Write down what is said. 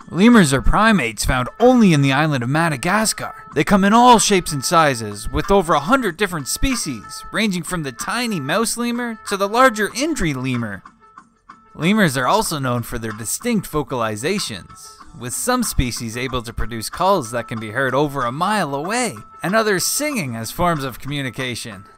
Lemurs are primates found only in the island of Madagascar. They come in all shapes and sizes, with over 100 different species, ranging from the tiny mouse lemur to the larger Indri lemur. Lemurs are also known for their distinct vocalizations, with some species able to produce calls that can be heard over a mile away, and others singing as forms of communication.